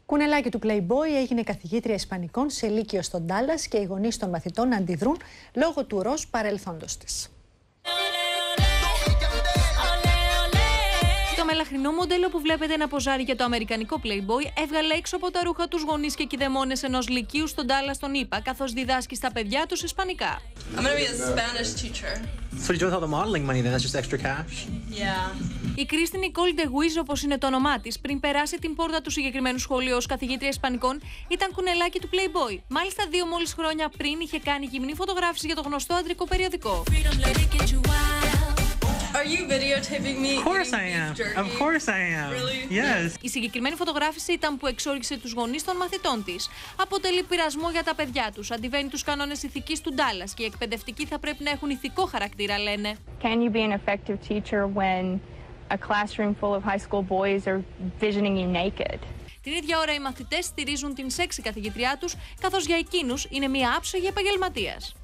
Κουνελάκι του Playboy έγινε καθηγήτρια Ισπανικών σε λύκειο στον Ντάλλας και οι γονείς των μαθητών αντιδρούν λόγω του ροζ παρελθόντος της. Το μελαχρινό μοντέλο που βλέπετε να ποζάρει για το αμερικανικό Playboy έβγαλε έξω από τα ρούχα τους γονείς και κηδεμόνες ενός λυκείου στον Ντάλλας στον ΗΠΑ, καθώς διδάσκει στα παιδιά τους Ισπανικά. Η Κρίστη Νικόλ Ντεγουίζ, όπως είναι το όνομά της, πριν περάσει την πόρτα του συγκεκριμένου σχολείου ως καθηγήτρια Ισπανικών, ήταν κουνελάκι του Playboy. Μάλιστα, 2 μόλις χρόνια πριν είχε κάνει γυμνή φωτογράφηση για το γνωστό αντρικό περιοδικό. Are you videotaping me? Of course I am. Of course I am. Really? Yes. Η συγκεκριμένη φωτογράφηση ήταν που εξόριξε τους γονείς των μαθητών της. Αποτελεί πειρασμό για τα παιδιά τους. Αντιβαίνει τους κανόνες ηθικής του Ντάλλας και οι εκπαιδευτικοί θα πρέπει να έχουν ηθικό χαρακτήρα, λένε. Can you be an effective teacher when a classroom full of high school boys are visioning you naked? Την ίδια ώρα οι μαθητές στηρίζουν την σεξι καθηγητριά τους, καθώς για εκείνους είναι μια άψογη επαγγελματίας.